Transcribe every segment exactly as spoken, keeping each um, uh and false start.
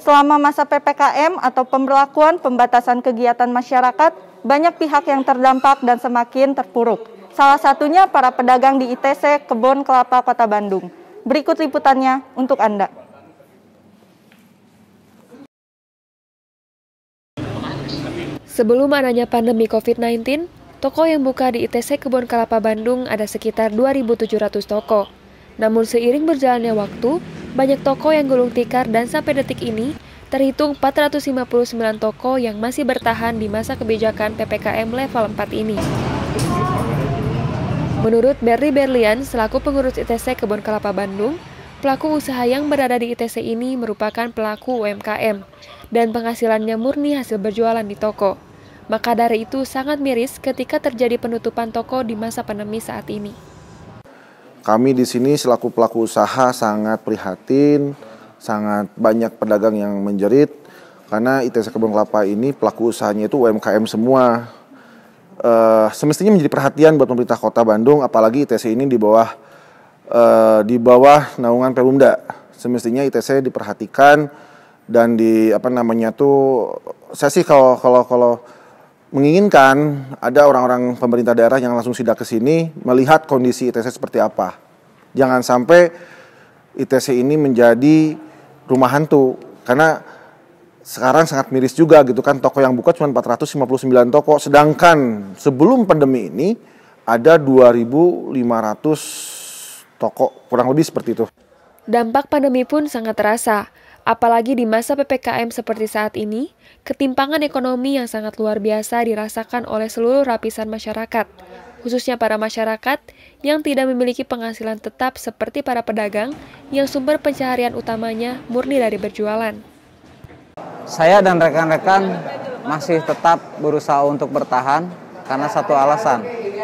Selama masa P P K M atau pemberlakuan pembatasan kegiatan masyarakat, banyak pihak yang terdampak dan semakin terpuruk. Salah satunya para pedagang di I T C Kebon Kelapa Kota Bandung. Berikut liputannya untuk Anda. Sebelum adanya pandemi covid sembilan belas, toko yang buka di I T C Kebon Kelapa Bandung ada sekitar dua ribu tujuh ratus toko. Namun seiring berjalannya waktu, banyak toko yang gulung tikar dan sampai detik ini terhitung empat ratus lima puluh sembilan toko yang masih bertahan di masa kebijakan P P K M level empat ini. Menurut Berli Berlian, selaku pengurus I T C Kebon Kelapa Bandung, pelaku usaha yang berada di I T C ini merupakan pelaku U M K M dan penghasilannya murni hasil berjualan di toko. Maka dari itu sangat miris ketika terjadi penutupan toko di masa pandemi saat ini. Kami di sini selaku pelaku usaha sangat prihatin, sangat banyak pedagang yang menjerit karena I T C Kebon Kelapa ini pelaku usahanya itu U M K M semua. Uh, semestinya menjadi perhatian buat pemerintah Kota Bandung, apalagi I T C ini di bawah uh, di bawah naungan Perumda. Semestinya I T C diperhatikan dan di apa namanya tuh, saya sih kalau kalau kalau menginginkan ada orang-orang pemerintah daerah yang langsung sidak ke sini melihat kondisi I T C seperti apa. Jangan sampai I T C ini menjadi rumah hantu, karena sekarang sangat miris juga gitu kan, toko yang buka cuma empat ratus lima puluh sembilan toko, sedangkan sebelum pandemi ini ada dua ribu lima ratus toko, kurang lebih seperti itu. Dampak pandemi pun sangat terasa. Apalagi di masa P P K M seperti saat ini, ketimpangan ekonomi yang sangat luar biasa dirasakan oleh seluruh lapisan masyarakat, khususnya para masyarakat yang tidak memiliki penghasilan tetap seperti para pedagang yang sumber pencaharian utamanya murni dari berjualan. Saya dan rekan-rekan masih tetap berusaha untuk bertahan karena satu alasan.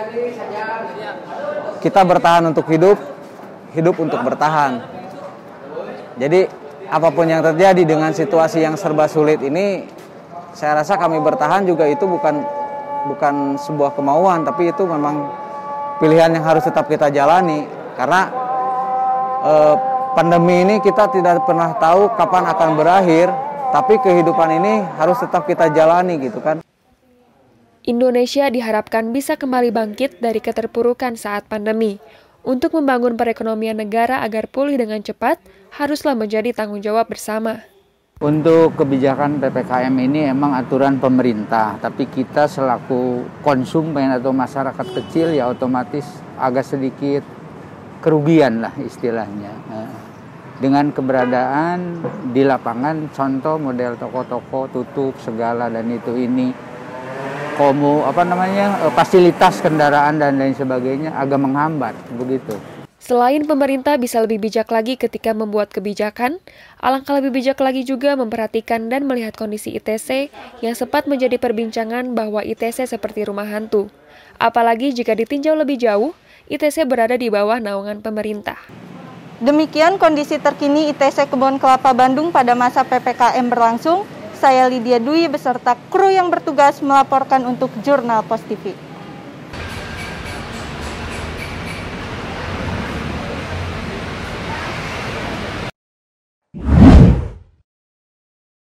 Kita bertahan untuk hidup, hidup untuk bertahan. Jadi apapun yang terjadi dengan situasi yang serba sulit ini, saya rasa kami bertahan juga itu bukan bukan sebuah kemauan, tapi itu memang pilihan yang harus tetap kita jalani. Karena eh, pandemi ini kita tidak pernah tahu kapan akan berakhir, tapi kehidupan ini harus tetap kita jalani gitu kan. Indonesia diharapkan bisa kembali bangkit dari keterpurukan saat pandemi. Untuk membangun perekonomian negara agar pulih dengan cepat, haruslah menjadi tanggung jawab bersama. Untuk kebijakan P P K M ini emang aturan pemerintah, tapi kita selaku konsumen atau masyarakat kecil ya otomatis agak sedikit kerugian lah istilahnya. Dengan keberadaan di lapangan, contoh model toko-toko tutup segala dan itu ini, komo apa namanya fasilitas kendaraan dan lain sebagainya agak menghambat begitu. Selain pemerintah bisa lebih bijak lagi ketika membuat kebijakan, alangkah lebih bijak lagi juga memperhatikan dan melihat kondisi I T C yang sempat menjadi perbincangan bahwa I T C seperti rumah hantu. Apalagi jika ditinjau lebih jauh, I T C berada di bawah naungan pemerintah. Demikian kondisi terkini I T C Kebon Kelapa Bandung pada masa P P K M berlangsung. Saya Lydia Dwi beserta kru yang bertugas melaporkan untuk Jurnal Pos T V.